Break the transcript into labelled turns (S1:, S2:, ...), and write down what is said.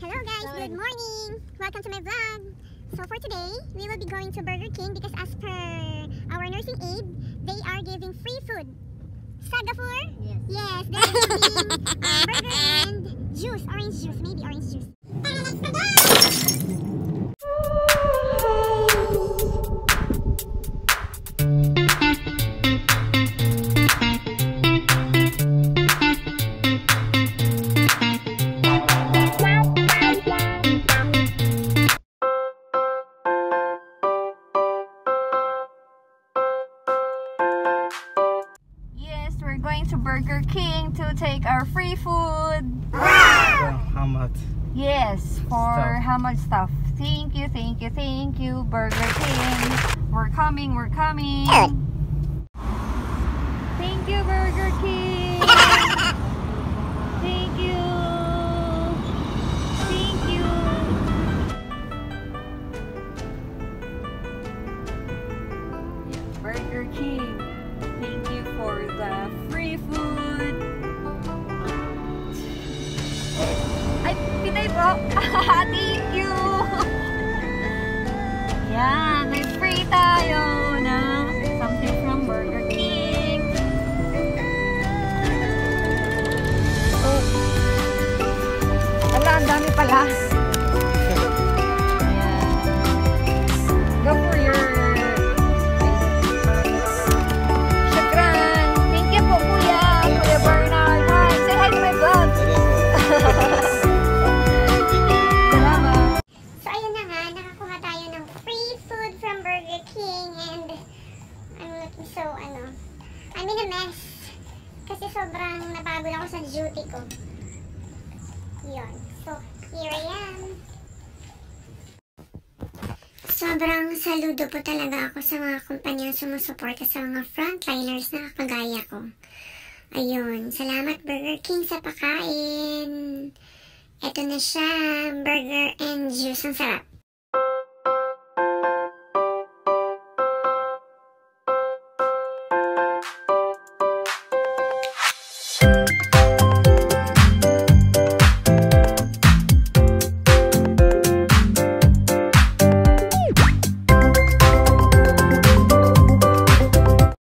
S1: Hello guys, good morning! Welcome to my vlog! So for today, we will be going to Burger King because as per our nursing aide, they are giving free food. Sagafur? Yes, they're giving burger and juice, orange juice, maybe orange juice.
S2: We're going to Burger King to take our free food.
S3: Wow! How much?
S2: Yes, for
S3: Stuff.
S2: how much stuff? Thank you, thank you, thank you, Burger King. We're coming, we're coming. Thank you, Burger King. Thank you. Thank you. Burger King. Thank you for the free food. Ay, Pinay po. Thank you. Yan, may free tayo na something from Burger King. Oh. Wala, ang dami pala. Ayan. Go for your
S1: So ayun na nga, nakakuha tayo ng free food from Burger King and I'm looking so I'm in a mess kasi sobrang napagod ako sa duty ko. Yun. So here I am. Sobrang saludo po talaga ako sa mga kumpanyang sumusuporta sa mga frontliners na kagaya ko. Ayun, salamat Burger King sa pakain. Ito na siya, burger and juice. Ang sarap.